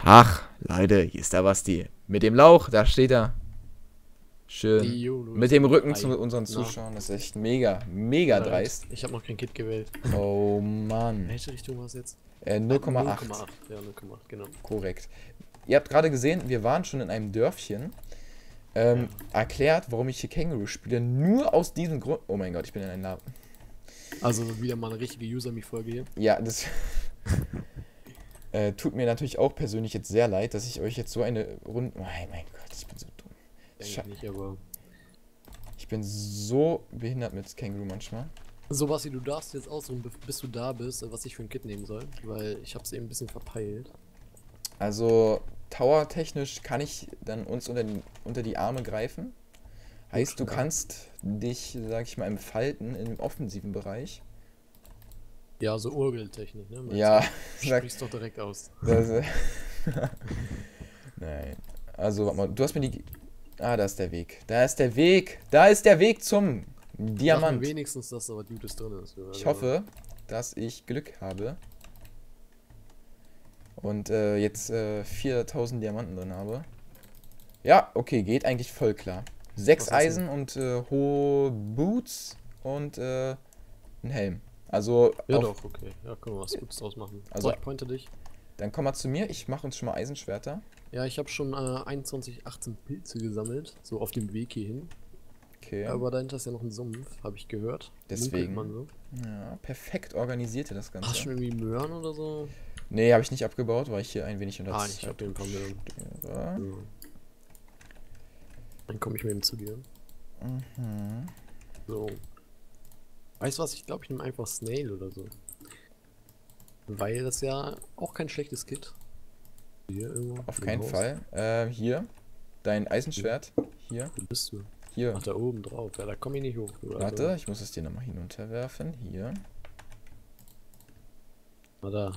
Tag, Leute, hier ist der Basti. Mit dem Lauch, da steht er. Schön. YOLO. Mit dem Rücken Hi. zu unseren Na? Zuschauern. Das ist echt mega dreist. Ich habe noch kein Kit gewählt. Oh In Mann. welche Richtung war es jetzt? 0,8. 0,8. Ja, 0,8, genau. Korrekt. Ihr habt gerade gesehen, wir waren schon in einem Dörfchen. Erklärt, warum ich hier Känguru spiele. Nur aus diesem Grund. Oh mein Gott, ich bin in einem Laden. Also wieder mal eine richtige User-Me-Folge hier. Ja, das tut mir natürlich auch persönlich jetzt sehr leid, dass ich euch jetzt so eine Runde. Oh mein Gott, ich bin so dumm. Denke ich nicht, aber... Ich bin so behindert mit Känguru manchmal. So, Basti, du darfst jetzt aussuchen, bis du da bist, was ich für ein Kit nehmen soll. Weil ich hab's eben ein bisschen verpeilt. Also, Tower-technisch kann ich dann uns unter die Arme greifen. Heißt, du kannst dich, sag ich mal, entfalten im offensiven Bereich. Ja, so Urgeltechnik, ne? Meinst Ja, du? Sprichst doch direkt aus. das, nein. Also, warte mal, du hast mir die. Ah, da ist der Weg. Da ist der Weg. Da ist der Weg zum Sag mir Diamant. wenigstens, dass da was Gutes drin ist. Oder? Ich hoffe, dass ich Glück habe. Und jetzt 4000 Diamanten drin habe. Ja, okay, geht eigentlich voll klar. 6 Was hast Eisen und hohe Boots und ein Helm. Also, Ja, auf, doch, okay. Ja, können wir was Gutes draus machen. Also- So, ich pointe dich. dann komm mal zu mir. Ich mache uns schon mal Eisenschwerter. Ja, ich habe schon 21, 18 Pilze gesammelt, so auf dem Weg hierhin. Okay. Aber dahinter ist ja noch ein Sumpf, habe ich gehört. Deswegen. Munkelt man so. Ja, perfekt organisiert ihr das Ganze. Hast du schon irgendwie Möhren oder so? Nee, habe ich nicht abgebaut, weil ich hier ein wenig unter Ich hab den paar Möhren. Ja. Ja. Dann komme ich mal eben zu dir. Mhm. So. Weißt du was? Ich glaube, ich nehme einfach Snail oder so. Weil das ja auch kein schlechtes Kit. Hier irgendwo. Auf im keinen Haus. Fall. Hier. Dein Eisenschwert. Hier. Wo bist du? Hier. Ach, da oben drauf. Ja, da komme ich nicht hoch. Du, Warte, ich muss es dir nochmal hinunterwerfen. Hier. Na da.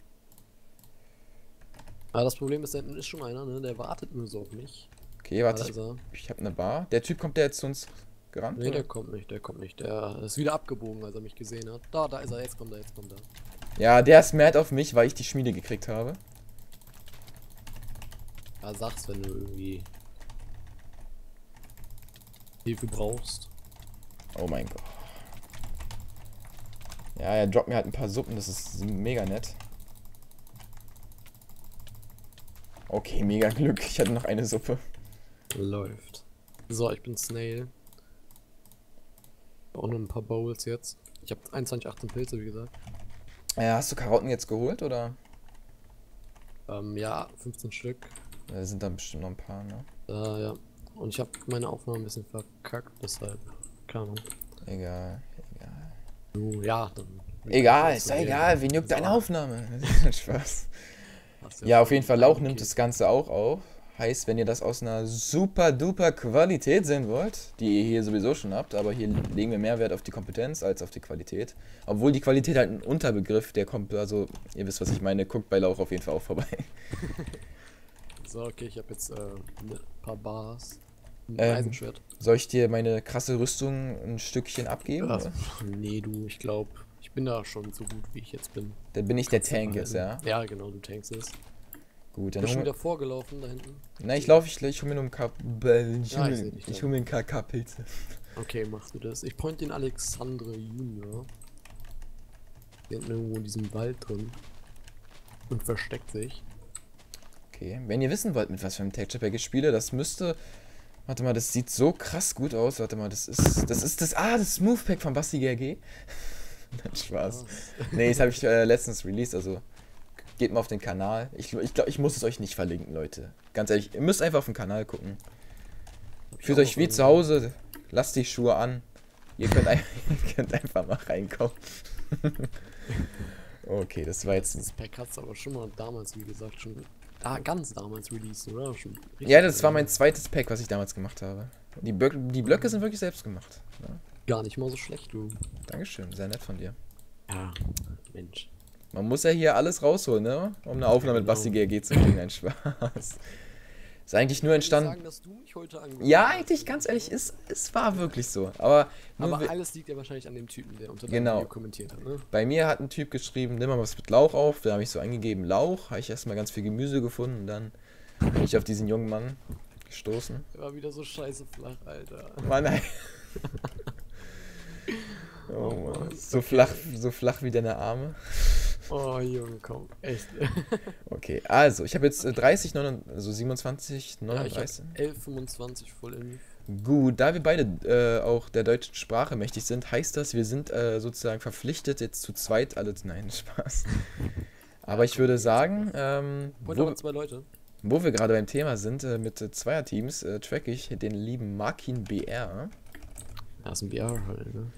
Aber das Problem ist, da hinten ist schon einer, ne? Der wartet nur so auf mich. Okay, warte, Also, ich habe eine Bar. Der Typ kommt der jetzt zu uns gerannt? nee, oder? der kommt nicht, der kommt nicht. Der ist wieder abgebogen, als er mich gesehen hat. Da ist er, jetzt kommt er, jetzt kommt er. Ja, der ist mad auf mich, weil ich die Schmiede gekriegt habe. Ja, sag's, wenn du irgendwie Hilfe brauchst. Oh mein Gott. Ja, er droppt mir halt ein paar Suppen, das ist mega nett. Okay, mega Glück. Ich hatte noch eine Suppe. Läuft. So, ich bin Snail. Auch noch ein paar Bowls jetzt. Ich habe 21, 18 Pilze, wie gesagt. Hast du Karotten jetzt geholt, oder? Ja, 15 Stück. Da sind dann bestimmt noch ein paar, ne? Ja. Und ich habe meine Aufnahme ein bisschen verkackt, deshalb. Keine Ahnung. Egal. So, ja, dann. Egal, ist doch egal. Wen juckt deine Aufnahme? Spaß. Ja, auf jeden Fall, Lauch nimmt das Ganze auch auf. Heißt, wenn ihr das aus einer super duper Qualität sehen wollt, die ihr hier sowieso schon habt, aber hier legen wir mehr Wert auf die Kompetenz als auf die Qualität. Obwohl die Qualität halt ein Unterbegriff, der kommt, also ihr wisst, was ich meine, guckt bei Lauch auf jeden Fall auch vorbei. So, okay, ich habe jetzt ein paar Bars. Ein Ähm, Eisenschwert. Soll ich dir meine krasse Rüstung ein Stückchen abgeben? Ja, oder? nee, du, ich glaube, ich bin da schon so gut, wie ich jetzt bin. Dann bin ich der Kannst du Tank jetzt, ja? behalten. Ja, genau, du tankst es. Gut, Ich dann bin schon hol wieder vorgelaufen da hinten. Na, ich hol mir nur ein Ich seh dich ich da. hol mir einen KK-Pilze. Okay, machst du das. Ich point den Alexandre Junior. Der hinten irgendwo in diesem Wald drin. Und versteckt sich. Okay, wenn ihr wissen wollt, mit was für einem Texture Pack ich spiele, das müsste... Warte mal, das sieht so krass gut aus. Warte mal, das Smooth Pack von Basti GRG. Nein, Spaß. Nee, das habe ich letztens released, also geht mal auf den Kanal. Ich glaube, ich muss es euch nicht verlinken, Leute. Ganz ehrlich, ihr müsst einfach auf den Kanal gucken. Fühlt euch wie zu Hause, lasst die Schuhe an. Ihr könnt einfach mal reinkommen. Okay, das war jetzt... Das Pack hat's aber schon mal damals, wie gesagt, schon. Ganz damals released, oder? Schon richtig Ja, das war lange. mein zweites Pack, was ich damals gemacht habe. Die Blöcke sind wirklich selbst gemacht. Ja, Gar nicht mal so schlecht, du. Dankeschön, sehr nett von dir. Ja, Mensch. Man muss ja hier alles rausholen, ne? Um eine Aufnahme mit Genau. Basti GRG zu kriegen, ein Spaß. Ist eigentlich nur Ich entstanden. sagen, dass du mich heute angerufen Ja, hast, eigentlich, oder? ganz ehrlich, es war wirklich so. Aber, nur Aber we- alles liegt ja wahrscheinlich an dem Typen, der unter deinem Genau. Video kommentiert hat, ne? bei mir hat ein Typ geschrieben, nimm mal was mit Lauch auf. Da habe ich so eingegeben, Lauch. Habe ich erstmal ganz viel Gemüse gefunden. Und dann bin ich auf diesen jungen Mann gestoßen. Der war wieder so scheiße flach, Alter. Mann, nein. Oh Mann. So flach wie deine Arme. Oh, Junge, komm. Echt. Okay, also, ich habe jetzt 30, 29, also 27, Ja, ich 39. hab 11,25 voll in. Gut, da wir beide auch der deutschen Sprache mächtig sind, heißt das, wir sind sozusagen verpflichtet, jetzt zu zweit alle. Nein, Spaß. Aber ich würde sagen, Heute aber 2 Leute. wo wir gerade beim Thema sind, mit Zweierteams, track ich den lieben Markin BR. Ja, ist ein BR halt, ne?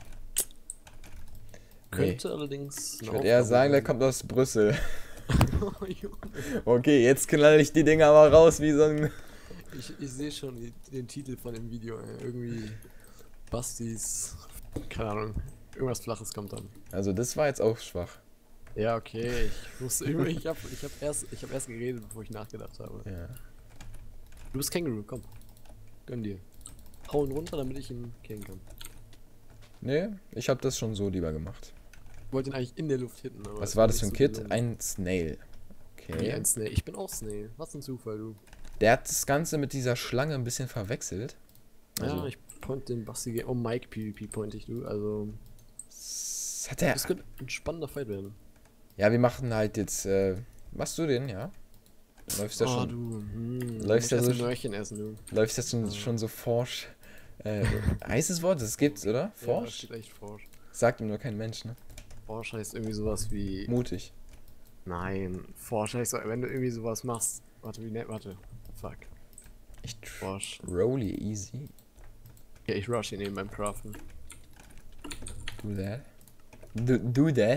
Nee, Könnte allerdings. ich würde eher sagen, der kommt aus Brüssel. Oh, Junge. Okay, jetzt knall ich die Dinger aber raus wie so ein. Ich sehe schon den Titel von dem Video, ey. Irgendwie Bastis. Keine Ahnung. Irgendwas Flaches kommt dann. Also, das war jetzt auch schwach. Ja, okay. Ich wusste irgendwie, ich hab erst geredet, bevor ich nachgedacht habe. Ja. Du bist Känguru, komm. Gönn dir. Hau ihn runter, damit ich ihn killen kann. Nee, ich habe das schon so lieber gemacht. Ich wollte ihn eigentlich in der Luft hitten, aber. Was war das nicht für ein so Kit? gelungen. Ein Snail. Nee, Okay. ein Snail. Ich bin auch Snail. Was ein Zufall, du. Der hat das Ganze mit dieser Schlange ein bisschen verwechselt. Also, Ja, ich point den Basti. Oh, Mike PvP point ich, du. Also. hat er. Das könnte ein spannender Fight werden. Ja, wir machen halt jetzt. Machst du den, ja? Läufst ja schon. Du. Läufst ja ja so- ein Möhrchen essen, du. Läufst jetzt schon so forsch. Heißes Wort, das gibt's, oder? Ja, das Forsch? steht echt forsch. Sagt ihm nur kein Mensch, ne? Forsch heißt irgendwie sowas wie. Mutig. Nein, Forsch heißt so, wenn du irgendwie sowas machst. Warte, wie nennt. Warte. Fuck. Ich Forsch. rolly easy. Okay, ich rush ihn eben beim Craften. Do that. Do that.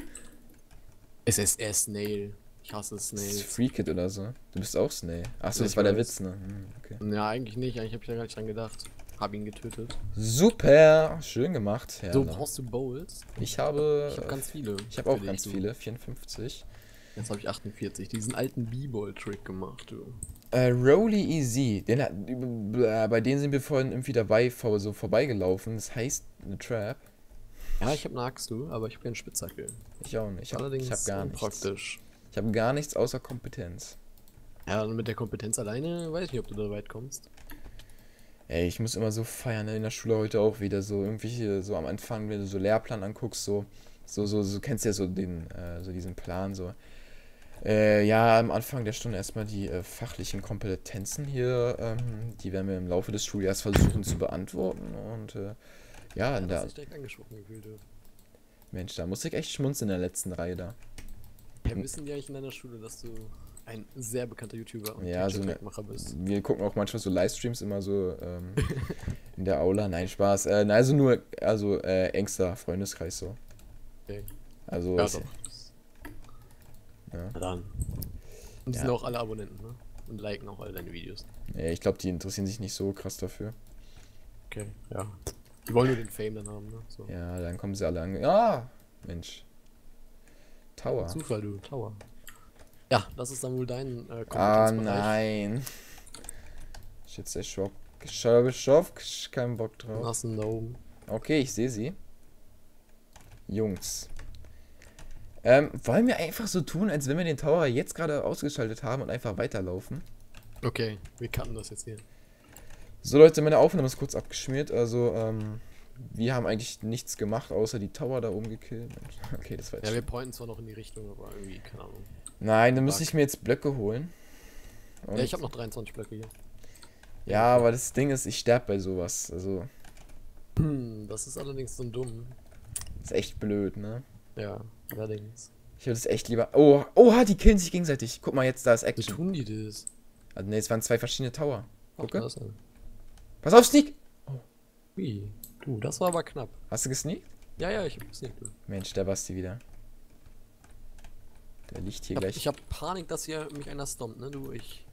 Es ist er Snail. Ich hasse Das ist Snails. Free Kid oder so. Du bist auch Snail. Achso, das Ich war der weiß. Witz, ne? Okay. Ja, eigentlich nicht. Eigentlich hab ich da gar nicht dran gedacht. Hab ihn getötet. Super! Schön gemacht, Herr. So, brauchst du Bowls? Ich habe. Ich habe ganz viele. Ich habe auch für dich, ganz du. viele. 54. Jetzt habe ich 48. Diesen alten B-Ball-Trick gemacht, du. Rolly Easy. Bei denen sind wir vorhin irgendwie dabei so vorbeigelaufen. Das heißt eine Trap. Ja, ich habe eine Axt, du, aber ich habe keine Spitzhacke. Ich auch nicht. Allerdings Ich habe gar nichts. praktisch. Ich habe gar nichts außer Kompetenz. Ja, und mit der Kompetenz alleine weiß ich nicht, ob du da weit kommst. Ey, ich muss immer so feiern, ne? In der Schule heute auch wieder so irgendwelche, so am Anfang, wenn du so Lehrplan anguckst, so kennst du ja so so diesen Plan, so. Ja, am Anfang der Stunde erstmal die fachlichen Kompetenzen hier, die werden wir im Laufe des Schuljahres versuchen zu beantworten und ja, in Da der, hast dich direkt angesprochen gefühlt, du. Mensch, da muss ich echt schmunzeln in der letzten Reihe da. Ja, wissen die eigentlich in deiner Schule, dass du ein sehr bekannter YouTuber und Ja, so eine- TikTok-Macher bist? Wir gucken auch manchmal so Livestreams immer so in der Aula, nein, Spaß, also nur, engster Freundeskreis so. Okay. Also, Ja, ist- doch. ja. Na dann. Und die Ja. sind auch alle Abonnenten, ne? Und liken auch alle deine Videos. Ich glaube, die interessieren sich nicht so krass dafür. Okay, ja. Die wollen nur den Fame dann haben, ne? So. Ja, dann kommen sie alle an. Ah, Mensch. Tower. Zufall, du, Tower. Ja, das ist dann wohl dein Ah, Kompetenzbereich. nein. Ich jetzt der Schock. Kein Bock Du drauf. hast ihn da oben. Okay, ich sehe sie. Jungs. Wollen wir einfach so tun, als wenn wir den Tower jetzt gerade ausgeschaltet haben und einfach weiterlaufen? Okay, wir cutten das jetzt hier. So Leute, meine Aufnahme ist kurz abgeschmiert, also wir haben eigentlich nichts gemacht, außer die Tower da oben gekillt. Mensch, okay, das war jetzt Ja, wir pointen zwar noch in die Richtung, aber irgendwie, keine Ahnung. Nein, dann müsste ich mir jetzt Blöcke holen. Und Ja, ich habe noch 23 Blöcke hier. ja, aber das Ding ist, ich sterbe bei sowas. Also, Das ist allerdings so dumm. ist echt blöd, ne? Ja, allerdings. Ich würde es echt lieber. Oh, oha, die killen sich gegenseitig. Guck mal jetzt, da ist Wie Action. tun die das? Also, ne, es waren zwei verschiedene Tower. Ach, Gucke. da ist er. Pass auf, Sneak! Wie? Du, das war aber knapp. Hast du gesneakt? Ja, ja, ich hab's nicht. Du. Mensch, der Basti wieder. Der liegt hier gleich. Ich hab Panik, dass hier mich einer stompt, ne, du, ich.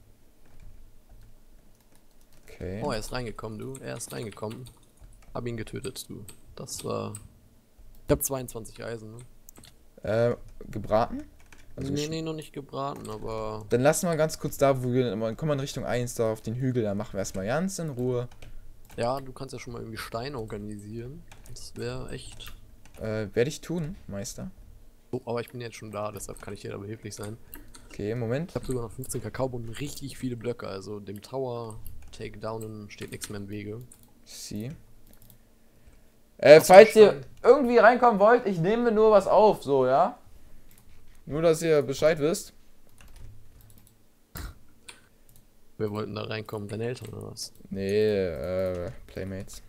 Okay. Oh, er ist reingekommen, du. Er ist reingekommen. Hab ihn getötet, du. Das war. Ich hab 22 Eisen, ne? Gebraten? Also Nee, noch nicht gebraten, aber... Dann lassen wir ganz kurz da, wo wir immer, kommen wir in Richtung 1 da auf den Hügel, da machen wir erstmal ganz in Ruhe. Ja, du kannst ja schon mal irgendwie Steine organisieren. Das wäre echt... Werde ich tun, Meister. So, aber ich bin jetzt schon da, deshalb kann ich dir da behilflich sein. Okay, Moment. Ich habe sogar noch 15 Kakaobohnen, richtig viele Blöcke, also dem Tower Takedownen steht nichts mehr im Wege. Sie. Hast du Falls ihr Stein? irgendwie reinkommen wollt, ich nehme nur was auf, so, ja? Nur, dass ihr Bescheid wisst. Wir wollten da reinkommen, deine Eltern oder was? Nee, Playmates.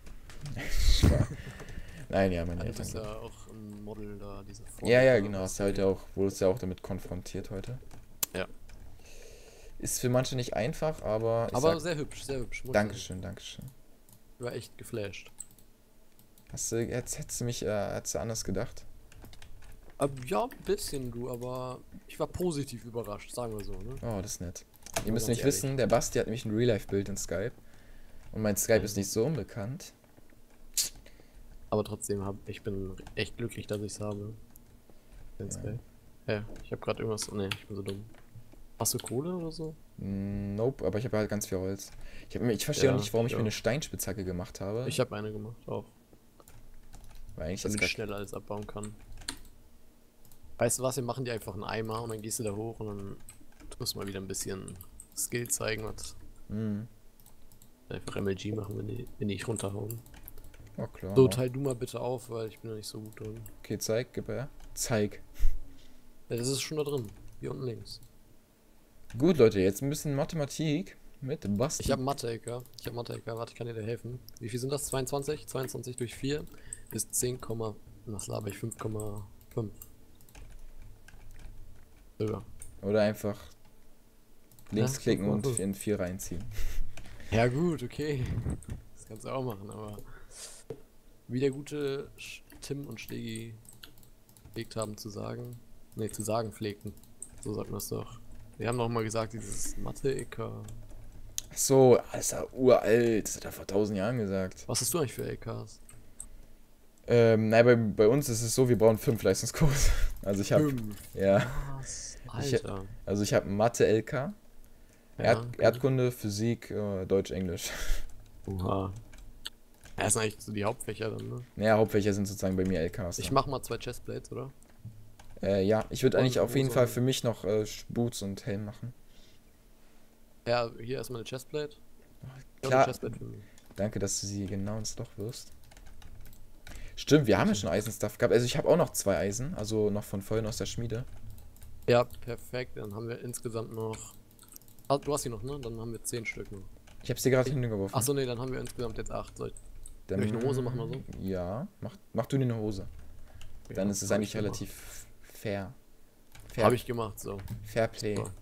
Nein, ja, meine Ja, du Eltern. bist ja auch ein Model da, diese Ja, oder genau. was? Hast du heute auch, wurdest ja auch damit konfrontiert heute. Ja. Ist für manche nicht einfach, aber ich Aber sag, sehr hübsch, muss ich sagen. Dankeschön, Dankeschön. Ich war echt geflasht. Jetzt hättest du mich, hättest du anders gedacht. Ja, ein bisschen, du, aber ich war positiv überrascht, sagen wir so, ne? Oh, das ist nett. Ihr Mal müsst ganz nicht wissen, der Basti hat nämlich ein Real-Life-Bild in Skype. Und mein Skype ist nicht so unbekannt. Aber trotzdem, ich bin echt glücklich, dass ich es habe. Ja, ich habe gerade irgendwas. Ne, ich bin so dumm. Hast du Kohle oder so? Nope, aber ich habe halt ganz viel Holz. Ich verstehe Ja, auch nicht, warum ich ich mir auch. eine Steinspitzhacke gemacht habe. Ich habe eine gemacht, auch. Weil eigentlich Damit jetzt ich schneller alles abbauen kann. Weißt du was, wir machen dir einfach einen Eimer und dann gehst du da hoch und dann tust du mal wieder ein bisschen Skill zeigen, was. Mhm. Einfach MLG machen, wenn die ich runterhauen. Oh klar. So, teil du mal bitte auf, weil ich bin da nicht so gut drin. Okay, zeig, gib her. Zeig. Ja, das ist schon da drin. Hier unten links. Gut, Leute, jetzt ein bisschen Mathematik mit Basti. Ich habe Mathe-LK. Warte, ich kann dir da helfen. Wie viel sind das? 22? 22 durch 4 ist 10, was laber ich? 5,5. Sogar. Oder einfach links Ja, klicken und 5,5. in 4 reinziehen. Ja gut, okay. Das kannst du auch machen, aber wie der gute Tim und Stegi pflegt haben zu sagen. Ne, zu sagen pflegten. So sagt man es doch. Wir haben doch mal gesagt, dieses Mathe-LK. Ach so, das ist ja uralt. Das hat er vor 1000 Jahren gesagt. Was hast du eigentlich für LKs? Nein, bei uns ist es so, wir brauchen 5 Leistungskurse. Also ich habe, 5. ja, Was? Alter. also ich habe Mathe LK, Ja, Erdkunde, Physik, Deutsch, Englisch. Oha. Ja, das sind eigentlich so die Hauptfächer dann, ne? Naja, Hauptfächer sind sozusagen bei mir LKs. Ich mach mal 2 Chestplates, oder? Ja, ich würde eigentlich Und auf jeden Hose Fall und- für mich noch Boots und Helm machen. Ja, hier erstmal eine Chestplate. Ja, Klar. eine Chestplate für mich. Danke, dass du sie genau ins Loch wirst. Stimmt, wir haben ja schon Eisenstuff gehabt. Also ich habe auch noch 2 Eisen, also noch von vorhin aus der Schmiede. Ja, perfekt. Dann haben wir insgesamt noch. Ah, du hast die noch, ne? Dann haben wir 10 Stück noch. Ich habe sie gerade hingeworfen. Achso, ne, dann haben wir insgesamt jetzt 8. Soll Dann, ich eine Hose machen oder so? Ja, mach du dir eine Hose. Dann ist es eigentlich relativ fair. Habe ich gemacht, so. Fair Play. So.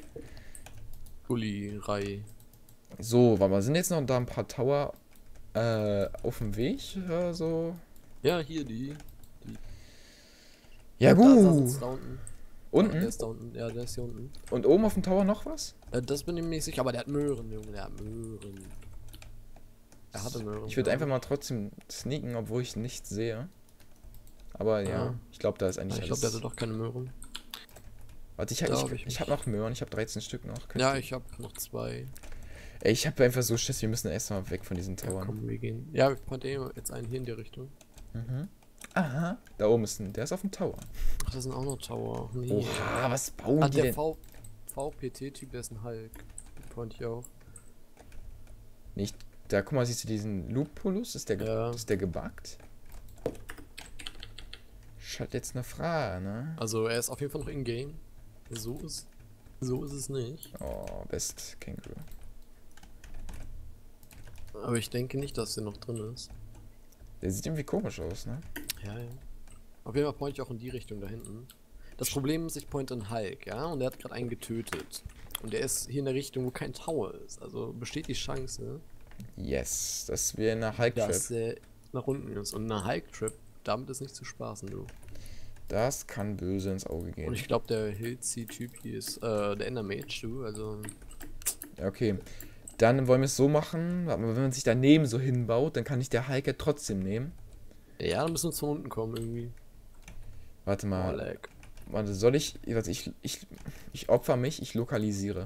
Gulli-Rei. So, warte mal, sind jetzt noch da ein paar Tower auf dem Weg? So. Ja, hier die. Ja, Da sitzt gut. da unten. Unten? Der ist da unten. Ja, der ist hier unten. Und oben auf dem Tower noch was? Das bin ich mir nicht sicher, aber der hat Möhren, Junge. Der hat Möhren. Er hatte Möhren. Ich würde einfach mal trotzdem sneaken, obwohl ich nichts sehe. Aber ja, Ja. ich glaube, da ist Ja, eigentlich ich glaube, der hatte doch keine Möhren. Warte, Glaub ich ich habe noch Möhren, ich habe 13 Stück noch. Ja, ich habe noch 2. Ey, ich habe einfach so Schiss, wir müssen erstmal weg von diesen Ja, Towern. komm, wir gehen. Ja, wir pointen jetzt einen hier in die Richtung. Mhm. Aha, da oben ist der ist auf dem Tower. Ach, das sind auch noch Tower. Nee. Oha, was bauen Ah, die der denn? VPT-Typ, der ist ein Hulk. Den point ich auch. Nicht, da guck mal, siehst du diesen Lupulus? Ja. Ist der gebuggt? Schaut jetzt eine Frage, ne? Also, er ist auf jeden Fall noch in-game. So ist es nicht. Oh, Best Känguru. Aber ich denke nicht, dass der noch drin ist. Der sieht irgendwie komisch aus, ne? Ja, ja. Auf jeden Fall point ich auch in die Richtung da hinten. Das Problem ist, ich pointe in Hulk, ja? Und der hat gerade einen getötet. Und der ist hier in der Richtung, wo kein Tower ist. Also besteht die Chance, Yes, dass wir in einer Hulk-Trap. dass er nach unten ist. Und eine Hulk-Trap, damit ist nicht zu spaßen, du. Das kann böse ins Auge gehen. Und ich glaube, der Hilzi-Typ hier ist der Endermage, du. Also, Ja, okay. Dann wollen wir es so machen, warte mal, wenn man sich daneben so hinbaut, dann kann ich der Hulk ja trotzdem nehmen. ja, dann müssen wir uns von unten kommen irgendwie. Warte Oh, mal. lag. Warte, soll ich. Warte, ich opfer mich, ich lokalisiere.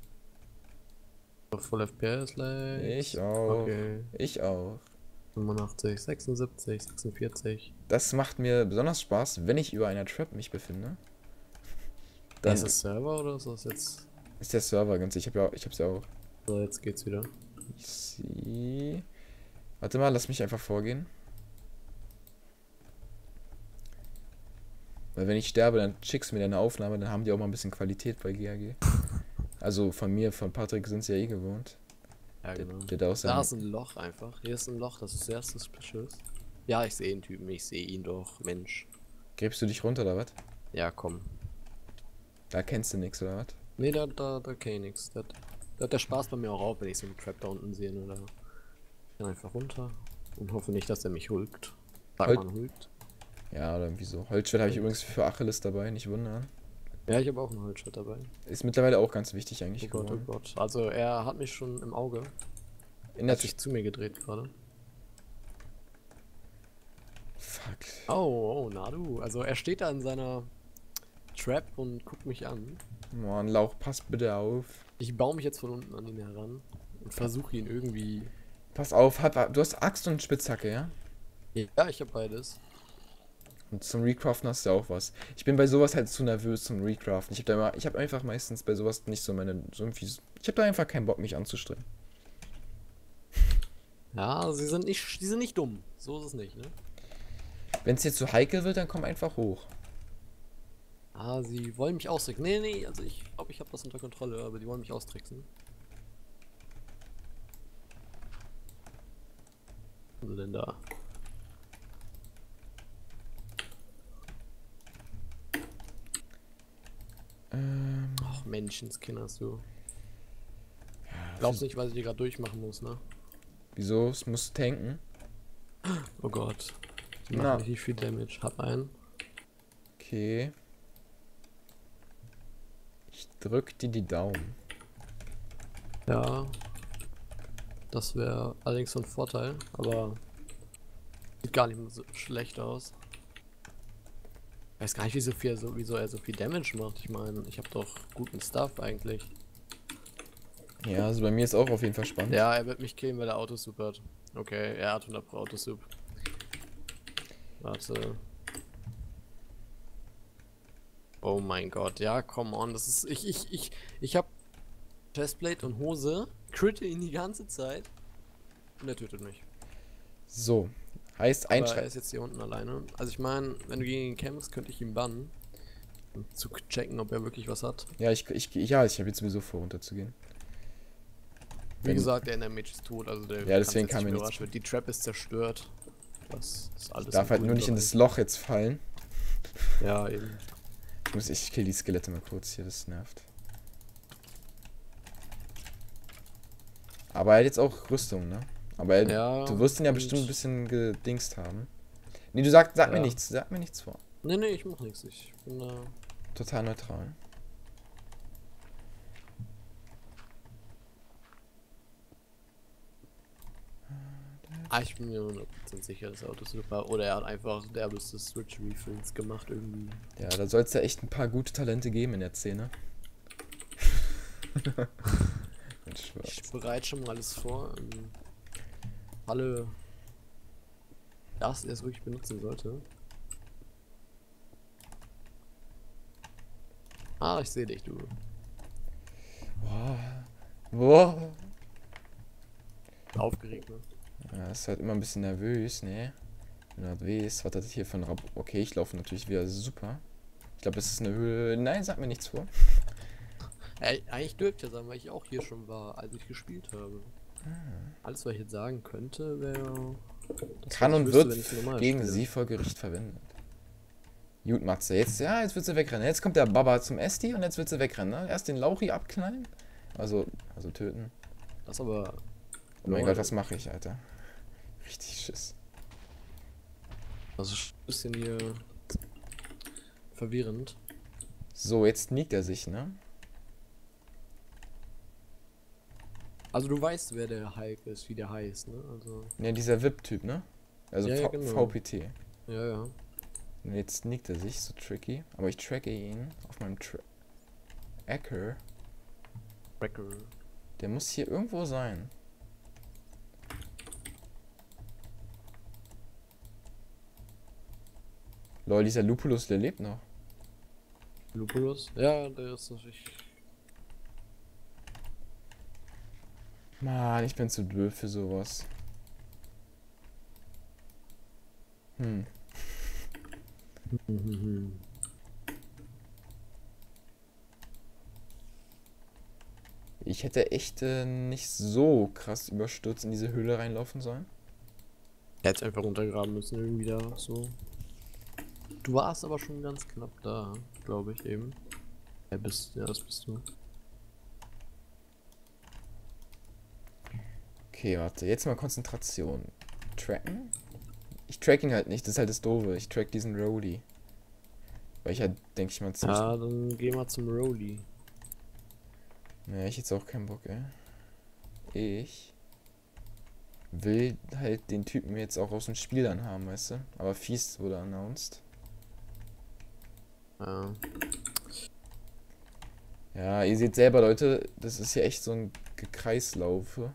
Full FPS Ich auch. Okay. Ich auch. 85, 76, 46. Das macht mir besonders Spaß, wenn ich über einer Trap mich befinde. Dann Ist das Server oder ist das jetzt? ist der Server ganz. Ich hab's ja auch. So, jetzt geht's wieder. Ich sehe. Warte mal, lass mich einfach vorgehen. Weil wenn ich sterbe, dann schickst du mir deine Aufnahme, dann haben die auch mal ein bisschen Qualität bei GAG. Also von mir, von Patrick sind sie ja eh gewohnt. Ja, genau. Der da auch Da sein. ist ein Loch einfach. Hier ist ein Loch, das ist sehr suspicious. Ja, ich sehe den Typen, ich sehe ihn doch, Mensch. Gräbst du dich runter oder was? Ja, komm. Da kennst du nix oder was? Nee, da kenn ich nix. Da hat der Spaß bei mir auch auf, wenn ich so einen Trap da unten sehe, oder? Dann einfach runter und hoffe nicht, dass er mich hulkt. Sagt man hulkt? Ja, oder irgendwie so. Holzschwert habe ich übrigens für Achilles dabei, nicht wundern. Ja, ich habe auch einen Holzschwert dabei. Ist mittlerweile auch ganz wichtig eigentlich Oh Gott, oh geworden. Gott. Also er hat mich schon im Auge. In Er der hat sich zu mir gedreht gerade. Fuck. Oh, na du. Also er steht da in seiner Trap und guckt mich an. Mann, Lauch, pass bitte auf. Ich baue mich jetzt von unten an ihn heran und versuche ihn irgendwie. Pass auf, du hast Axt und Spitzhacke, ja? Ja, ich habe beides. Und zum Recraften hast du auch was. Ich bin bei sowas halt zu nervös zum Recraften. Ich habe einfach meistens bei sowas nicht so ich habe da einfach keinen Bock, mich anzustrengen. Ja, die sind nicht dumm. So ist es nicht, ne? Wenn es jetzt zu heikel wird, dann komm einfach hoch. Ah, sie wollen mich austricksen. Nee, also ich glaube, ich habe das unter Kontrolle, aber die wollen mich austricksen. Was ist denn da? Ach, Menschenskinders, du. Glaubst nicht, was ich hier gerade durchmachen muss, ne? Wieso? Es muss tanken. Oh Gott. Die Na. machen nicht viel Damage. Hab einen. Okay. Ich drück dir die Daumen. Ja. Das wäre allerdings von Vorteil, aber sieht gar nicht so schlecht aus. Weiß gar nicht, wieso er so viel Damage macht. Ich meine, ich habe doch guten Stuff eigentlich. Ja, also bei mir ist auch auf jeden Fall spannend. Ja, er wird mich killen, weil er Autosup hat. Okay, er hat 100 Pro Autosup. Warte. Oh mein Gott, ja, come on, das ist. Ich hab Chestplate und Hose, critte ihn die ganze Zeit und er tötet mich. So. Heißt Aber er einschreiben. ist jetzt hier unten alleine. Also ich meine, wenn du gegen ihn kämpfst, könnte ich ihn bannen. Um zu checken, ob er wirklich was hat. Ja, ich habe jetzt sowieso vor, runterzugehen. Wie gesagt, der Endermage ist tot, also der Ja, deswegen kann kam mir nichts nichts. wird. Die Trap ist zerstört. Das ist alles. Darf im halt grünen nur nicht in Bereich. das Loch jetzt fallen. Ja, eben. Ich kill die Skelette mal kurz hier, das nervt. Aber er hat jetzt auch Rüstung, ne? Aber Ja, du wirst ihn ja und- bestimmt ein bisschen gedingst haben. Nee, sag mir Ja. nichts, sag mir nichts vor. Nee, ich mach nichts. Ich bin da. Total neutral. Ich bin mir 100% sicher, dass er Autosup war. Oder er hat einfach derbeste Switch Refills gemacht irgendwie. Ja, da soll es ja echt ein paar gute Talente geben in der Szene. Mensch, Ich bereite schon mal alles vor. Alle. Das er es wirklich benutzen sollte. Ah, ich sehe dich, du. Boah. Boah. Aufgeregt, ne? Ja, ist halt immer ein bisschen nervös, ne? Nervös. Was hat das hier für ein Okay, ich laufe natürlich wieder super. Ich glaube, das ist eine Höhe. Nein, sag mir nichts vor. Ey, eigentlich dürfte ja sagen, weil ich auch hier schon war, als ich gespielt habe. Alles, was ich jetzt sagen könnte, wäre. Kann und wird gegen sie vor Gericht verwendet. Gut, Matze. Jetzt wird sie wegrennen. Jetzt kommt der Baba zum Esti und jetzt wird sie wegrennen, ne? Erst den Lauchi abknallen. Also töten. Das aber. Oh mein Gott, was mache ich, Alter? Richtig Schiss. Also ein bisschen hier verwirrend. So, jetzt nickt er sich, ne? Also du weißt, wer der Hulk ist, wie der heißt, ne? Also. Ja, dieser VIP-Typ, ne? Also Ja, genau. VPT. Ja. Und jetzt nickt er sich, so tricky. Aber ich tracke ihn auf meinem Tracker. Der muss hier irgendwo sein. Lol, dieser Lupulus, der lebt noch. Lupulus? Ja, der ist natürlich. Mann, ich bin zu blöd für sowas. Ich hätte echt nicht so krass überstürzt in diese Höhle reinlaufen sollen. Er hätte einfach runtergraben müssen, irgendwie da so. Du warst aber schon ganz knapp da, glaube ich eben. Ja, das bist du. Okay, warte, jetzt mal Konzentration. Tracken? Ich track ihn halt nicht, das ist halt das Doofe. Ich track diesen Rolli. Weil ich halt, denke ich mal, ziemlich... Ja, dann geh mal zum Rolli. Ja, ich jetzt auch keinen Bock, ey. Ich will halt den Typen jetzt auch aus dem Spiel dann haben, weißt du? Aber Feast wurde announced. Ja. Ja, ihr seht selber, Leute, das ist ja echt so ein Kreislaufe.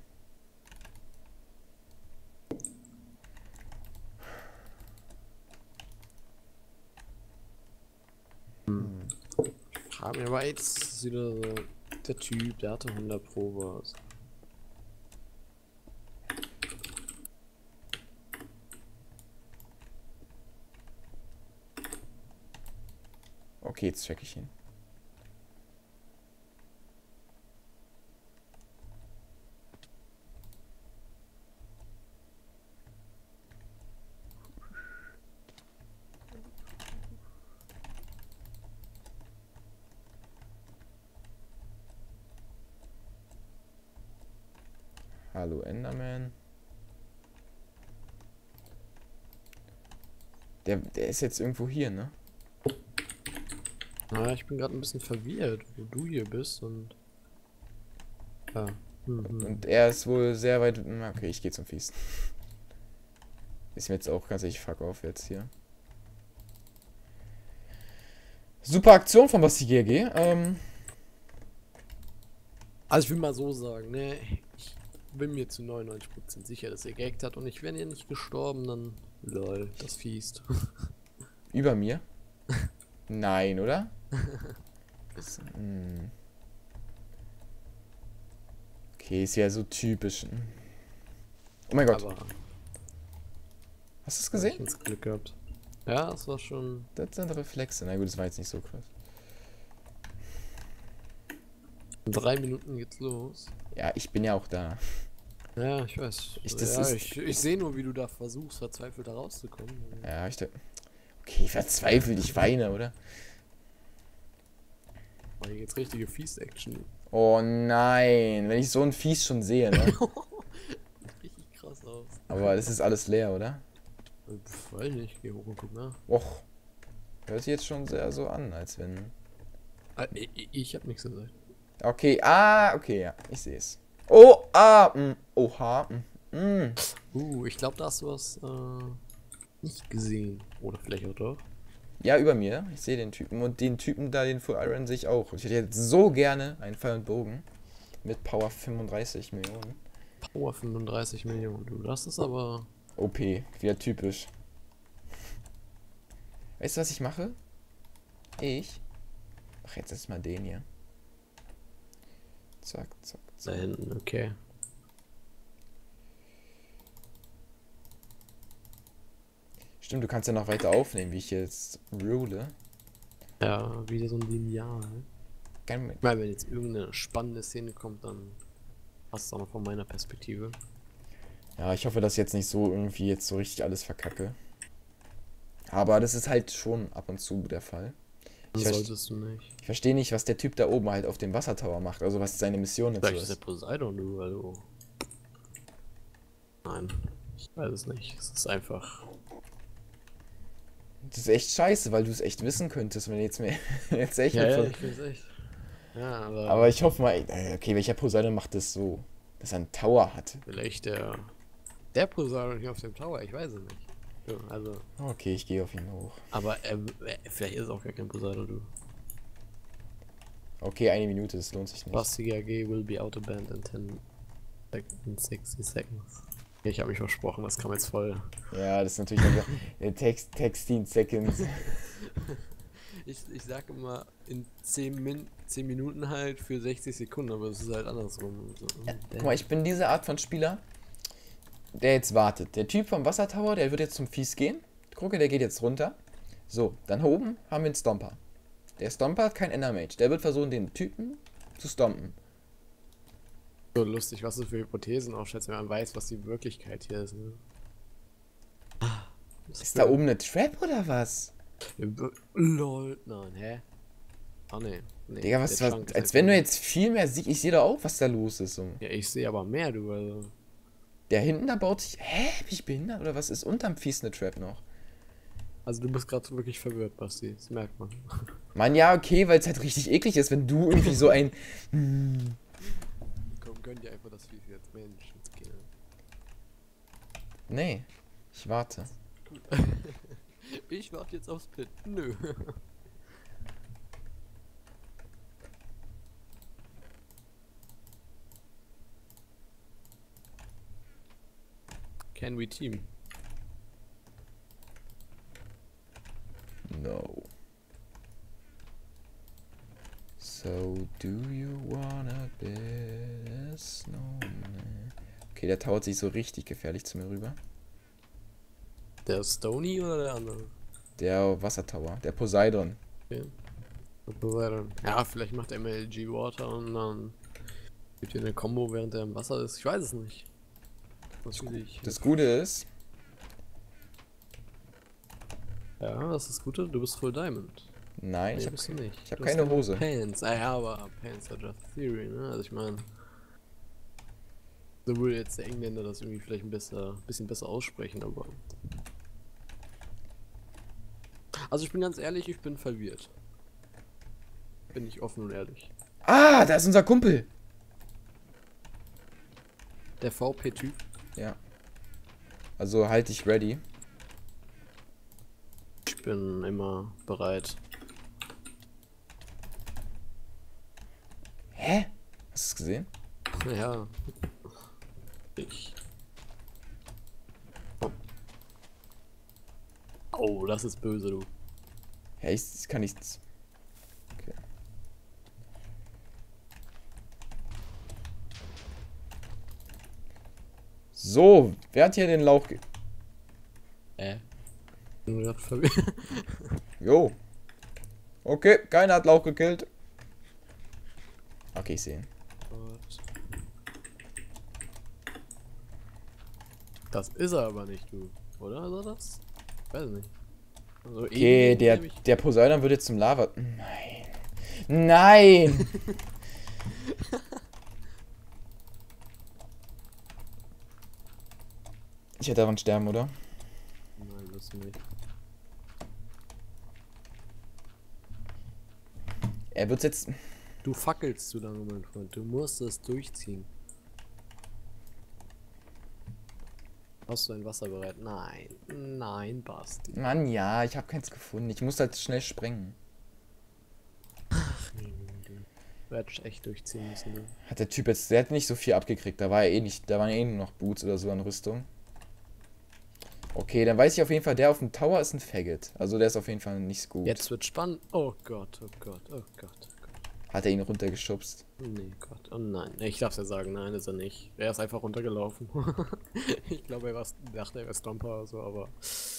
Frag mir aber jetzt ist wieder so, der Typ, der hatte 100 Pro was. Okay, jetzt check ich ihn. Hallo Enderman. Der ist jetzt irgendwo hier, ne? Ja, ich bin gerade ein bisschen verwirrt, wo du hier bist und. Ja. Und er ist wohl sehr weit... Okay, ich gehe zum Feast. Ist mir jetzt auch ganz ehrlich fuck off jetzt hier. Super Aktion von Basti GG. Also ich will mal so sagen, ne, ich bin mir zu 99% sicher, dass er gehackt hat und ich wäre ja nicht gestorben, dann lol, das Feast. Über mir? Nein, oder? Okay, ist ja so typisch. Oh mein Gott. Aber Hast du es hab gesehen? ich ins Glück gehabt. Ja, das war schon. Das sind Reflexe. Na gut, das war jetzt nicht so krass. In 3 Minuten geht's los. Ja, ich bin ja auch da. Ja, ich weiß. Ich sehe nur, wie du da versuchst, verzweifelt da rauszukommen. Ja, okay, verzweifelt, ich weine, oder? Oh, hier geht's richtige Feast-Action. Oh nein, wenn ich so ein Viech schon sehe, ne? Richtig krass aus. Aber das ist alles leer, oder? Weiß nicht, geh hoch und guck nach. Och. Hört sich jetzt schon sehr so an, als wenn... Ich hab nichts gesagt. Okay, okay, ja, ich sehe es. Oh, oha, Ich glaube, da hast du was nicht gesehen. Oder vielleicht auch doch. Ja, über mir. Ich sehe den Typen. Und den Typen da, den Full Iron, sehe ich auch. Ich hätte jetzt so gerne einen Pfeil und Bogen. Mit Power 35 Millionen. Power 35 Millionen, du. Das ist aber... OP, wieder typisch. Weißt du, was ich mache? Ich mach jetzt erstmal den hier. Zack, zack, Da zack. hinten, okay. Stimmt, du kannst ja noch weiter aufnehmen, wie ich jetzt rule. Ja, wieder so ein Lineal. Kein Ich meine, wenn jetzt irgendeine spannende Szene kommt, dann passt es auch noch von meiner Perspektive. Ja, ich hoffe, dass ich jetzt nicht so irgendwie jetzt so richtig alles verkacke. Aber das ist halt schon ab und zu der Fall. Das solltest du nicht. Ich verstehe nicht, was der Typ da oben halt auf dem Wassertower macht. Also was seine Mission dazu Vielleicht ist der ist. Poseidon, du, also. Nein, ich weiß es nicht. Es ist einfach. Das ist echt scheiße, weil du es echt wissen könntest, wenn du jetzt mir jetzt echt... Ja, mit ich weiß echt. Ja, aber ich hoffe mal, okay, welcher Poseidon macht das so, dass er einen Tower hat? vielleicht der Poseidon hier auf dem Tower, ich weiß es nicht. Ja, also. Okay, ich gehe auf ihn hoch. Aber vielleicht ist es auch gar kein Poseidon, du. Okay, 1 Minute, das lohnt sich nicht. Basti GAG will be out of band in 10 seconds, 60 seconds. Ja, ich habe mich versprochen, das kam jetzt voll. Ja, das ist natürlich unser Textin Seconds. Ich sag immer in 10 Minuten halt für 60 Sekunden, aber es ist halt andersrum. So. Ja, guck mal, ich bin diese Art von Spieler, der jetzt wartet. Der Typ vom Wassertower, der wird jetzt zum Fies gehen. Gucke, der geht jetzt runter. So, dann oben haben wir einen Stomper. Der Stomper hat kein Endermage. Der wird versuchen, den Typen zu stompen. So lustig, was du für Hypothesen aufstellst, wenn man weiß, was die Wirklichkeit hier ist. Ne? Ist da oben eine Trap oder was? LOL, nein, hä? Ah, nee. Digga, was, als wenn du jetzt viel mehr siehst. Ich sehe doch auch, was da los ist. So. Ja, ich sehe aber mehr, du, also. Der hinten da baut sich. Hä? Bin ich behindert? Oder was ist unterm Fies eine Trap noch? Also du bist gerade wirklich verwirrt, Basti. Das merkt man. Mann, ja, okay, weil es halt richtig eklig ist, wenn du irgendwie so ein. Komm, gönn dir einfach das Fies jetzt. Mensch, jetzt gehen. Nee, ich warte. Ich warte jetzt aufs Pit. Nö. Can we team? No. So, do you wanna be a snowman? Okay, der tauert sich so richtig gefährlich zu mir rüber. Der Stony oder der andere? Der Wassertower, der Poseidon. Okay. Poseidon. Ja, vielleicht macht er MLG Water und dann gibt hier eine Combo, während er im Wasser ist. Ich weiß es nicht. Natürlich. Das Gute ist, Ja, das ist das Gute. Du bist Full Diamond. nein, Nee, ich bist du nicht. ich hab Du hast keine nur Hose. Pants. Ah ja, aber Pants are just theory, ne? Also ich meine, so würde jetzt der Engländer das irgendwie vielleicht ein bisschen besser aussprechen, aber. Also ich bin ganz ehrlich, ich bin verwirrt. Bin ich offen und ehrlich. Ah, da ist unser Kumpel. Der VP-Typ. Ja. Also halt dich ready. Ich bin immer bereit. Hä? Hast du es gesehen? Ja. Ich. Oh. Oh, das ist böse, du. Ja, ich kann nichts. Okay. So, wer hat hier den Lauch Bin grad verwirrt. Jo. Okay, keiner hat Lauch gekillt. Okay, ich sehe ihn. Das ist er aber nicht, du. Oder ist er das? Ich weiß nicht. Also Okay, der Poseidon wird jetzt zum Lava. Nein. Nein! Ich hätte daran sterben, oder? Nein, wirst du nicht. Er wird jetzt. Du fackelst zu lange, mein Freund. Du musst es durchziehen. Hast du ein Wasser bereit? Nein. Nein, Basti. Mann, ja, ich habe keins gefunden. Ich muss halt schnell sprengen. Ach nee, du. Du hättest echt durchziehen müssen, du. Hat der Typ jetzt. Der hat nicht so viel abgekriegt. Da war er eh nicht. Da waren eh nur noch Boots oder so an Rüstung. Okay, dann weiß ich auf jeden Fall, der auf dem Tower ist ein Faggot. Also der ist auf jeden Fall nicht gut. Jetzt wird spannend. Oh Gott, oh Gott, oh Gott, oh Gott. Hat er ihn runtergeschubst. Nee, Gott. Oh nein. Ich darf's ja sagen, nein, ist er nicht. Er ist einfach runtergelaufen. Ich glaube, dachte, er wäre Stomper oder so, aber.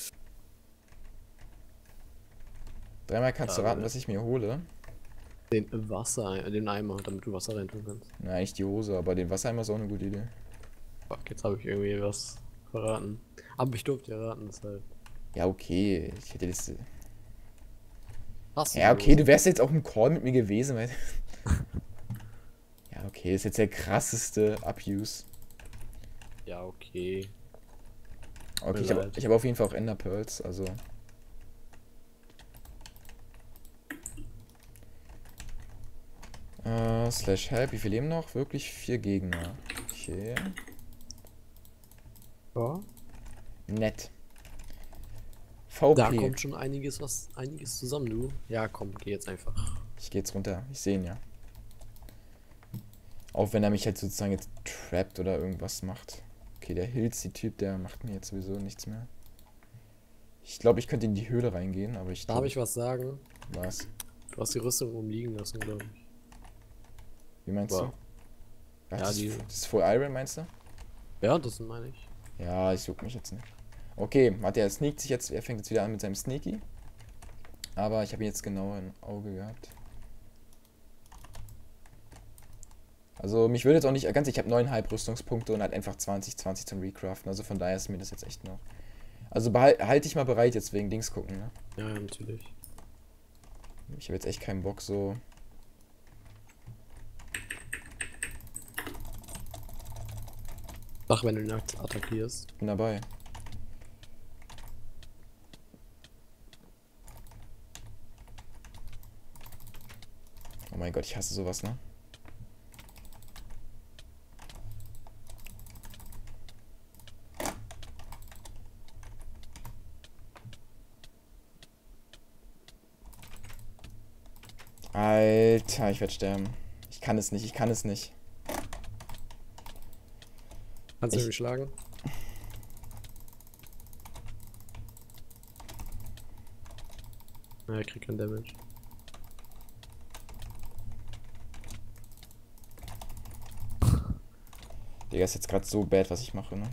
Dreimal kannst du raten, was ich mir hole. Den Eimer, damit du Wasser reintun kannst. Nein, nicht die Hose, aber den Wassereimer ist auch eine gute Idee. Fuck, jetzt habe ich irgendwie was verraten. Aber ich durfte ja raten, deshalb. Ja, okay. Ich hätte das. Hast du Ja, die okay, Hose? du wärst jetzt auch im Call mit mir gewesen, weil. Ja, okay, ist jetzt der krasseste Abuse. Ja, okay. Okay, Mir leid. ich hab auf jeden Fall auch Ender Pearls, also. Slash Help, wie viel leben noch? Wirklich 4 Gegner. Okay. Ja. Nett. Da VP. kommt schon einiges zusammen, du. Ja, komm, geh jetzt einfach. Ich gehe jetzt runter. Ich sehe ihn ja. Auch wenn er mich halt sozusagen jetzt trappt oder irgendwas macht. Okay, der Hills-Typ, der macht mir jetzt sowieso nichts mehr. Ich glaube, ich könnte in die Höhle reingehen, aber ich Darf ich was sagen? Was? Du hast die Rüstung rumliegen lassen, glaube ich. Wie meinst Wow. du? Ach, Ja, das, die- das ist Full Iron, meinst du? Ja, das meine ich. Ja, ich juck mich jetzt nicht. Okay, warte, er sneakt sich jetzt, er fängt jetzt wieder an mit seinem Sneaky. Aber ich habe ihn jetzt genau im Auge gehabt. Also mich würde jetzt auch nicht, ganz, ich habe 9,5 Rüstungspunkte und halt einfach 20 zum Recraften. Also von daher ist mir das jetzt echt noch. Also halte ich mal bereit jetzt wegen Dings gucken, ne? Ja, natürlich. Ich habe jetzt echt keinen Bock so. Sag, wenn du ihn attackierst. Bin dabei. Oh mein Gott, ich hasse sowas, ne? Alter, ich werde sterben. Ich kann es nicht, ich kann es nicht. Kannst du Ich- mich schlagen? Ja, er kriegt kein Damage. Digga, ist jetzt gerade so bad, was ich mache, ne?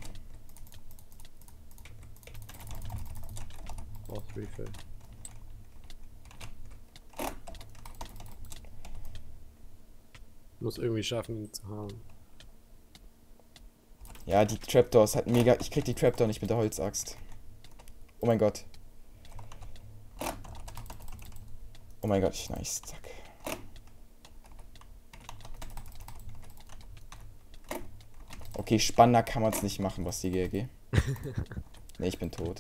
Braucht Refill. Muss irgendwie schaffen, ihn zu haben. Ja, die Trapdoors hat mega. Ich krieg die Trapdoor nicht mit der Holzaxt. Oh mein Gott. Oh mein Gott, nice, zack. Okay, spannender kann man es nicht machen, was die GRG. Ne, ich bin tot.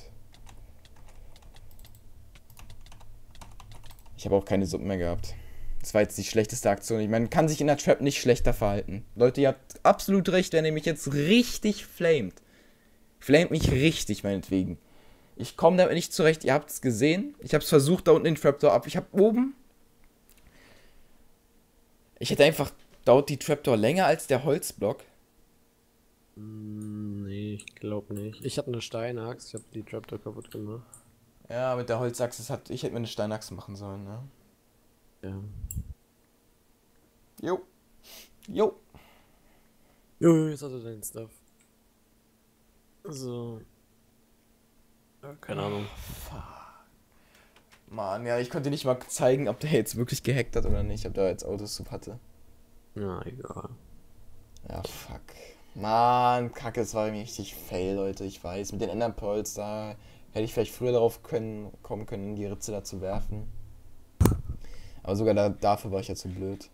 Ich habe auch keine Suppen mehr gehabt. Das war jetzt die schlechteste Aktion. Ich meine, man kann sich in der Trap nicht schlechter verhalten. Leute, ihr habt absolut recht, wenn ihr mich jetzt richtig flamet. Flamet mich richtig, meinetwegen. Ich komme damit nicht zurecht. Ihr habt es gesehen. Ich habe es versucht, da unten den Trapdoor ab. Ich habe oben. Ich hätte einfach. Dauert die Trapdoor länger als der Holzblock? Nee, ich glaube nicht. Ich hatte eine Steinaxt, ich habe die Trapdoor kaputt gemacht. Ja, mit der Holzachse. Ich hätte mir eine Steinachse machen sollen, ne? Ja. Jo. Jo. Jo, jetzt hat er deinen Stuff. So. Ja, keine Ahnung. Mann, ja, ich konnte nicht mal zeigen, ob der jetzt wirklich gehackt hat oder nicht, ob der jetzt Autosub hatte. Ja, egal. Ja, fuck. Mann, kacke, es war irgendwie richtig fail, Leute, ich weiß. Mit den Enderpearls, da hätte ich vielleicht früher darauf kommen können, die Ritze da zu werfen. Aber sogar dafür war ich ja zu blöd.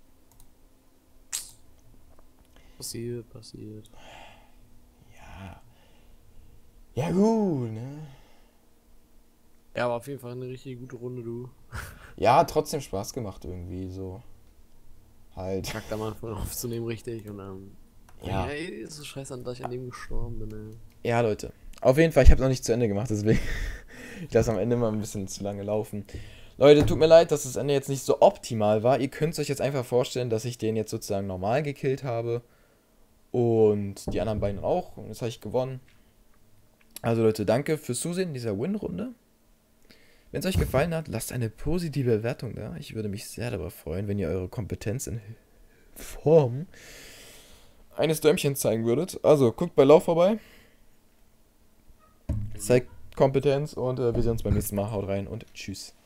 Passiert. Ja. Ja, gut, ne? Ja, aber auf jeden Fall eine richtig gute Runde, du. Ja, hat trotzdem Spaß gemacht irgendwie, so. Halt. Kackt am Anfang aufzunehmen, richtig, und dann. Ja. Ey, ist so scheiße, dass ich an dem gestorben bin, ey. Ja, Leute. Auf jeden Fall, ich habe noch nicht zu Ende gemacht, deswegen. Ich lasse am Ende mal ein bisschen zu lange laufen. Leute, tut mir leid, dass das Ende jetzt nicht so optimal war. Ihr könnt es euch jetzt einfach vorstellen, dass ich den jetzt sozusagen normal gekillt habe. Und die anderen beiden auch. Und jetzt habe ich gewonnen. Also Leute, danke fürs Zusehen in dieser Win-Runde. Wenn es euch gefallen hat, lasst eine positive Bewertung da. Ich würde mich sehr darüber freuen, wenn ihr eure Kompetenz in Form eines Däumchens zeigen würdet. Also, guckt bei Lauf vorbei. Zeigt Kompetenz und wir sehen uns beim nächsten Mal. Haut rein und tschüss.